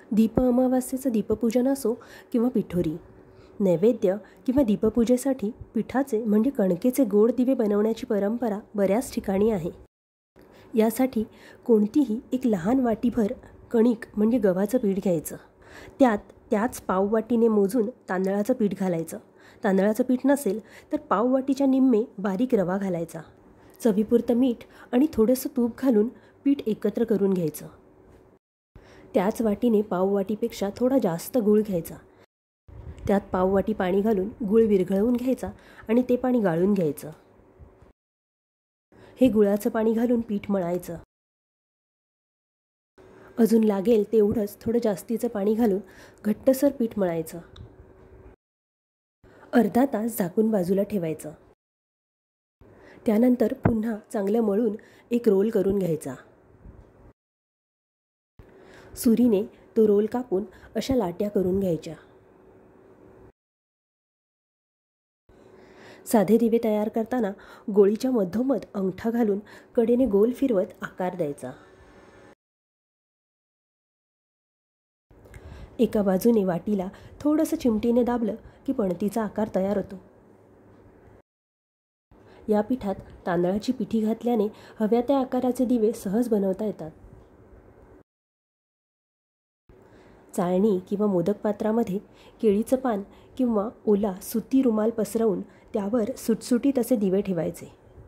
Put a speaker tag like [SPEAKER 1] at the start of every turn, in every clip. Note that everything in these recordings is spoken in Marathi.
[SPEAKER 1] दीप अमावास्येचं दीपपूजन असो किंवा पिठोरी, नैवेद्य किंवा दीपपूजेसाठी पिठाचे म्हणजे कणकेचे गोड दिवे बनवण्याची परंपरा बऱ्याच ठिकाणी आहे. यासाठी कोणतीही एक लहान वाटीभर कणिक म्हणजे गव्हाचं पीठ घ्यायचं. त्याच पाववाटीने मोजून तांदळाचं पीठ घालायचं. तांदळाचं पीठ नसेल तर पाववाटीच्या निम्मे बारीक रवा घालायचा. चवीपुरतं मीठ आणि थोडंसं तूप घालून पीठ एकत्र करून घ्यायचं. त्याच वाटीने पाववाटीपेक्षा थोडा जास्त गूळ घ्यायचा. त्यात पाववाटी पाणी घालून गूळ विरघळवून घ्यायचा आणि ते पाणी गाळून घ्यायचं. हे गुळाचं पाणी घालून पीठ मळायचं. अजून लागेल तेवढंच थोडं जास्तीचं पाणी घालून घट्टसर पीठ मळायचं. अर्धा तास झाकून बाजूला ठेवायचं. त्यानंतर पुन्हा चांगलं मळून एक रोल करून घ्यायचा. सुरीने तो रोल कापून अशा लाट्या करून घ्यायच्या. साधे दिवे तयार करताना गोळीच्या मधोमध अंगठा घालून कडेने गोल फिरवत आकार द्यायचा. एका बाजूने वाटीला थोडंसं चिमटीने दाबलं की पणतीचा आकार तयार होतो. या पिठात तांदळाची पिठी घातल्याने हव्या त्या आकाराचे दिवे सहज बनवता येतात. चाळणी किंवा मोदक पात्रामध्ये केळीचं पान किंवा ओला सुती रुमाल पसरवून त्यावर सुटसुटीत असे दिवे ठेवायचे.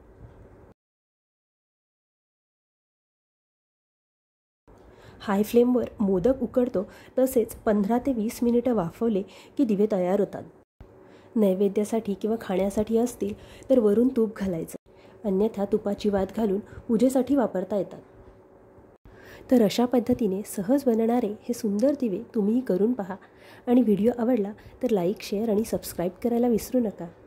[SPEAKER 1] हाय फ्लेमवर मोदक उकडतो तसेच 15 ते 20 मिनिटं वाफवले की दिवे तयार होतात. नैवेद्यासाठी किंवा खाण्यासाठी असतील तर वरून तूप घालायचं. अन्यथा तुपाची वात घालून पूजेसाठी वापरता येतात. तर अशा पद्धतीने सहज बनणारे हे सुंदर दिवे तुम्हीही करून पहा आणि व्हिडिओ आवडला तर लाईक, शेअर आणि सबस्क्राईब करायला विसरू नका.